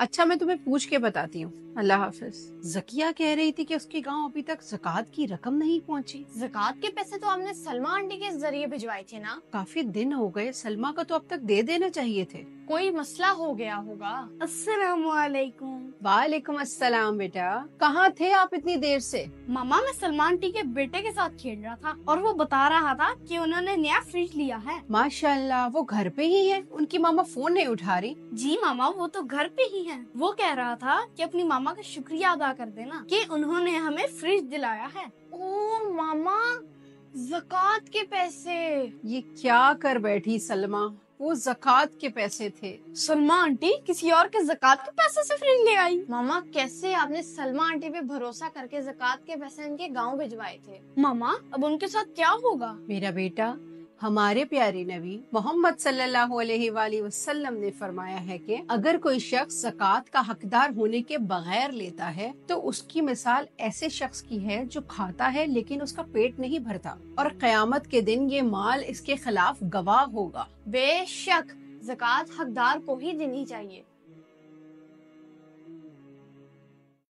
اچھا میں تمہیں پوچھ کے بتاتی ہوں، اللہ حافظ۔ زکیہ کہہ رہی تھی کہ اس کے گاؤں ابھی تک زکوٰۃ کی رقم نہیں پہنچی۔ زکوٰۃ کے پیسے تو آپ نے سلمہ آنٹی کے ذریعے بھجوائے تھے نا؟ کافی دن ہو گئے، سلمہ کا تو اب تک دے دینا چاہیے تھے۔ کوئی مسئلہ ہو گیا ہوگا۔ السلام علیکم۔ وعلیکم السلام بیٹا، کہاں تھے آپ اتنی دیر سے؟ ماما میں سلمہ آنٹی کے بیٹے کے ساتھ کھیل رہا تھا اور وہ بتا رہا تھا کہ انہوں نے نیا فریج لیا ہے۔ ماشاء اللہ، وہ گھر پہ ہی ہے؟ ان کی ماما فون نہیں اٹھا رہی؟ جی ماما، وہ تو گھر پہ ہی ہیں۔ وہ کہہ رہا تھا کہ اپنی ماما کا شکریہ ادا کر دینا کہ انہوں نے ہمیں فریج دلایا ہے۔ او ماما، زکوٰۃ کے پیسے! یہ کیا کر بیٹھی سلمہ، وہ زکوٰۃ کے پیسے تھے۔ سلمہ آنٹی کسی اور کے زکوٰۃ کے پیسے سے فریج لے آئی؟ ماما کیسے آپ نے سلمہ آنٹی پہ بھروسہ کر کے زکوٰۃ کے پیسے ان کے گاؤں بھجوائے تھے؟ ماما اب ان کے ساتھ کیا ہوگا؟ میرا بیٹا، ہمارے پیارے نبی محمد صلی اللہ علیہ وآلہ وسلم نے فرمایا ہے کہ اگر کوئی شخص زکوٰۃ کا حقدار ہونے کے بغیر لیتا ہے تو اس کی مثال ایسے شخص کی ہے جو کھاتا ہے لیکن اس کا پیٹ نہیں بھرتا، اور قیامت کے دن یہ مال اس کے خلاف گواہ ہوگا۔ بے شک زکوٰۃ حقدار کو ہی دینی چاہیے۔